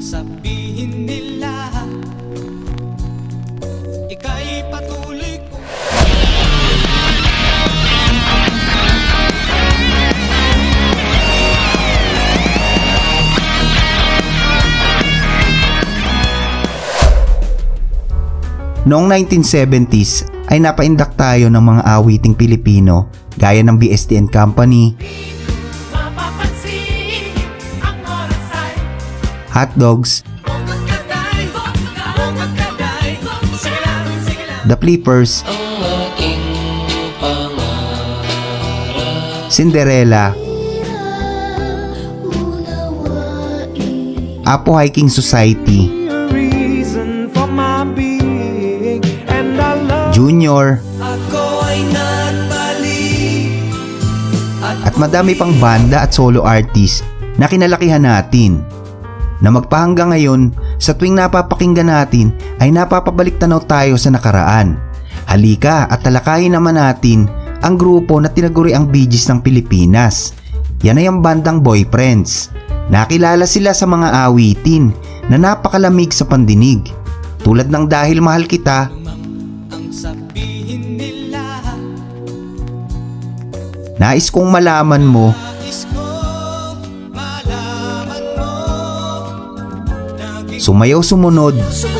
sabihin nila, ika'y patuloy ko. Noong 1970s ay napaindak tayo ng mga awiting Pilipino gaya ng BST and Company, Hot Dogs, The Flippers, Cinderella, Apo Hiking Society, Junior, at madami pang banda at solo artist na kinalakihan natin, na magpahanggang ngayon sa tuwing napapakinggan natin ay napapabalik tanaw tayo sa nakaraan. Halika at talakayin naman natin ang grupo na tinaguri ang Bee Gees ng Pilipinas. Yan ay ang bandang Boyfriends. Nakilala sila sa mga awitin na napakalamig sa pandinig, tulad ng Dahil Mahal Kita, Nais Kong Malaman Mo, Sumayaw Sumunod,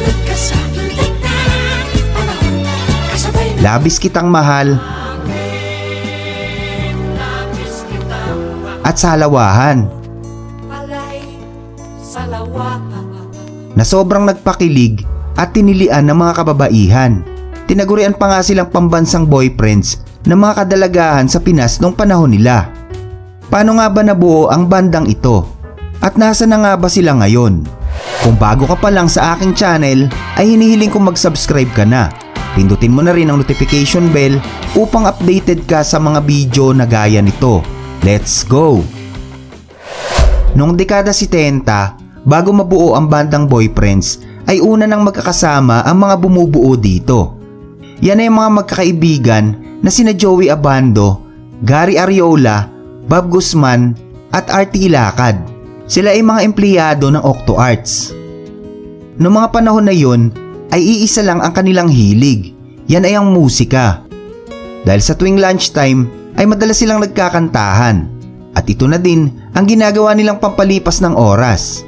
Labis Kitang Mahal, at Salawahan, na sobrang nagpakilig at tinilian ng mga kababaihan. Tinagurian pa nga silang pambansang boyfriends ng mga kadalagahan sa Pinas noong panahon nila. Paano nga ba nabuo ang bandang ito? At nasa na nga ba sila ngayon? Kung bago ka pa lang sa aking channel, ay hinihiling kong mag-subscribe ka na. Pindutin mo na rin ang notification bell upang updated ka sa mga video na gaya nito. Let's go! Noong dekada 70, bago mabuo ang bandang Boyfriends, ay una nang magkakasama ang mga bumubuo dito. Yan ay mga magkakaibigan na sina Joey Abando, Gary Ariola, Bob Guzman at Artie Ilacad. Sila ay mga empleyado ng Octo Arts. Noong mga panahon na yon ay iisa lang ang kanilang hilig. Yan ay ang musika. Dahil sa tuwing lunchtime ay madalas silang nagkakantahan. At ito na din ang ginagawa nilang pampalipas ng oras.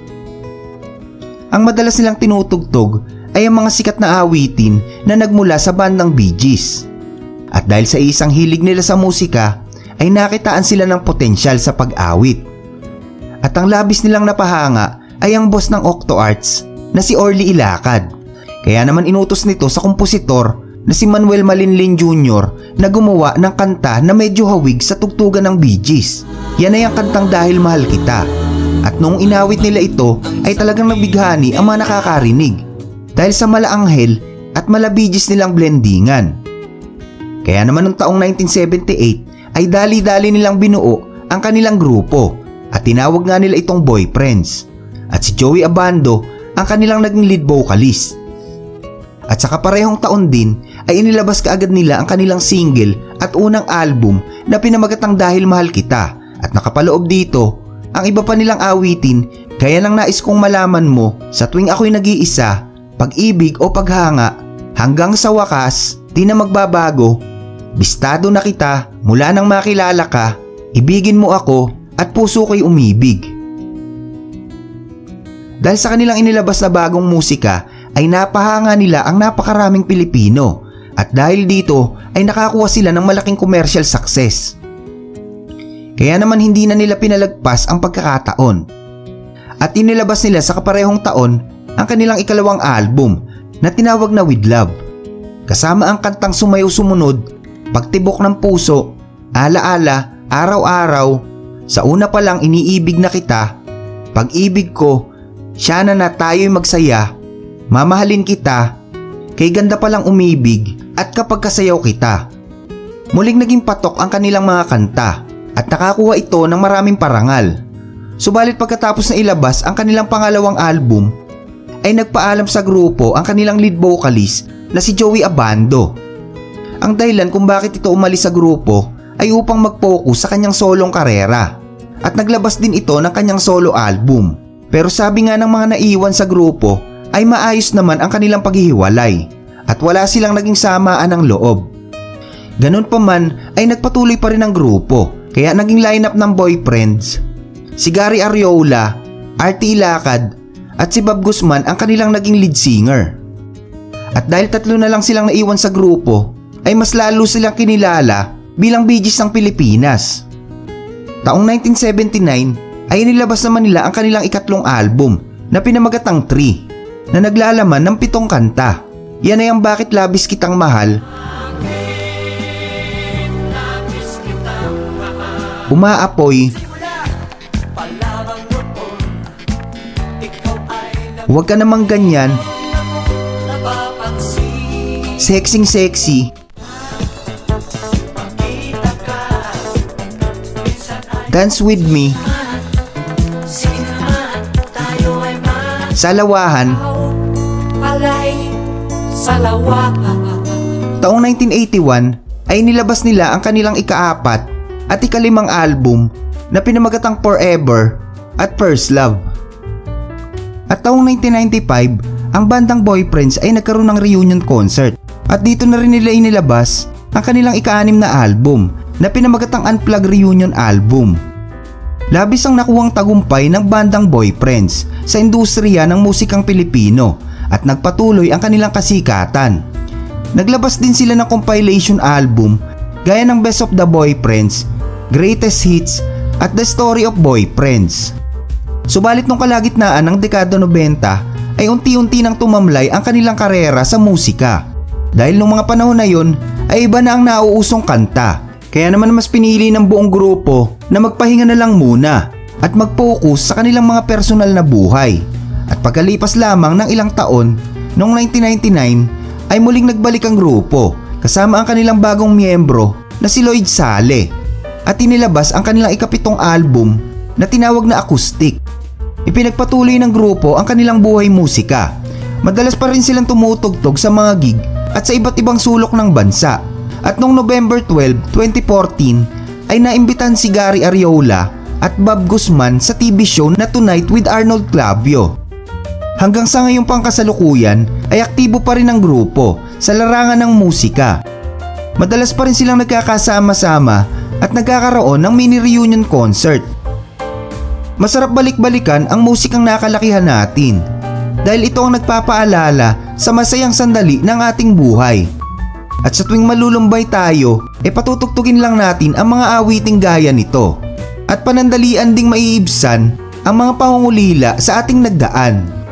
Ang madalas nilang tinutugtog ay ang mga sikat na awitin na nagmula sa bandang Bee Gees. At dahil sa isang hilig nila sa musika, ay nakitaan sila ng potensyal sa pag-awit. At ang labis nilang napahanga ay ang boss ng Octo Arts na si Orly Ilacad. Kaya naman inutos nito sa kompositor na si Manuel Malinlin Jr. na gumawa ng kanta na medyo hawig sa tugtugan ng Bee Gees. Yan ay ang kantang Dahil Mahal Kita. At noong inawit nila ito ay talagang nabighani ang mga nakakarinig dahil sa malaanghel at mala Bee Gees nilang blendingan. Kaya naman noong taong 1978 ay dali-dali nilang binuo ang kanilang grupo at tinawag nga nila itong Boyfriends. At si Joey Abando ang kanilang naging lead vocalist. At sa kaparehong taon din ay inilabas kaagad nila ang kanilang single at unang album na pinamagatang Dahil Mahal Kita. At nakapaloob dito ang iba pa nilang awitin gaya ng Nais Kong Malaman Mo, Sa Tuwing Ako'y Nag-iisa, Pag-ibig o Paghanga, Hanggang sa Wakas, Di Na Magbabago, Bistado Na Kita, Mula Nang Makilala Ka, Ibigin Mo Ako, at Puso Ko'y Umibig. Dahil sa kanilang inilabas na bagong musika ay napahanga nila ang napakaraming Pilipino at dahil dito ay nakakuha sila ng malaking commercial success. Kaya naman hindi na nila pinalagpas ang pagkakataon at inilabas nila sa kaparehong taon ang kanilang ikalawang album na tinawag na With Love, kasama ang kantang Sumayaw Sumunod, Pagtibok ng Puso, Alaala, Araw-araw, Sa Una Pa Lang Iniibig Na Kita, Pag-ibig Ko, Siya Na Na Tayo'y Magsaya, Mamahalin Kita, Kay Ganda Pa Lang Umibig, at Kapag Kasayaw Kita. Muling naging patok ang kanilang mga kanta at nakakuha ito ng maraming parangal. Subalit pagkatapos na ilabas ang kanilang pangalawang album, ay nagpaalam sa grupo ang kanilang lead vocalist na si Joey Abando. Ang dahilan kung bakit ito umalis sa grupo ay upang mag-focus sa kanyang solong karera at naglabas din ito ng kanyang solo album. Pero sabi nga ng mga naiwan sa grupo ay maayos naman ang kanilang paghihiwalay at wala silang naging samaan ng loob. Ganun pa man ay nagpatuloy pa rin ang grupo kaya naging lineup ng boyfriends. Si Gary Arreola, Artie Ilacad at si Bob Guzman ang kanilang naging lead singer. At dahil 3 na lang silang naiwan sa grupo ay mas lalo silang kinilala bilang Bee Gees ng Pilipinas. Taong 1979 ay nilabas naman nila ang kanilang ikatlong album na pinamagatang 3 na naglalaman ng 7 kanta. Yan ay ang Bakit Labis Kitang Mahal, Umaapoy, Huwag Ka Namang Ganyan, Sexing Sexy, Dance With Me, Salawahan. Taong 1981 ay nilabas nila ang kanilang ika-4 at ika-5 album na pinamagatang Forever at First Love. At taong 1995, ang bandang Boyfriends ay nagkaroon ng reunion concert at dito na rin nila inilabas ang kanilang ika-6 na album na pinamagatang Unplugged Reunion Album. Labis ang nakuhang tagumpay ng bandang Boyfriends sa industriya ng musikang Pilipino at nagpatuloy ang kanilang kasikatan. Naglabas din sila ng compilation album gaya ng Best of the Boyfriends, Greatest Hits at The Story of Boyfriends. Subalit nung kalagitnaan ng dekada 90 ay unti-unti nang tumamlay ang kanilang karera sa musika. Dahil nung mga panahon na yun ay iba na ang nauusong kanta. Kaya naman mas pinili ng buong grupo na magpahinga na lang muna at mag-focus sa kanilang mga personal na buhay. At pagkalipas lamang ng ilang taon, noong 1999 ay muling nagbalik ang grupo kasama ang kanilang bagong miyembro na si Lloyd Sale at inilabas ang kanilang ika-7 album na tinawag na Acoustic. Ipinagpatuloy ng grupo ang kanilang buhay musika. Madalas pa rin silang tumutugtog sa mga gig at sa iba't ibang sulok ng bansa. At noong November 12, 2014 ay naimbitan si Gary Arreola at Bob Guzman sa TV show na Tonight with Arnold Clavio. Hanggang sa ngayong pangkasalukuyan ay aktibo pa rin ang grupo sa larangan ng musika. Madalas pa rin silang nagkakasama-sama at nagkakaroon ng mini reunion concert. Masarap balik-balikan ang musikang nakalakihan natin dahil ito ang nagpapaalala sa masayang sandali ng ating buhay. At sa tuwing malulumbay tayo, patutugtugin lang natin ang mga awiting gaya nito at panandalian ding maiibsan ang mga pangungulila sa ating nagdaan.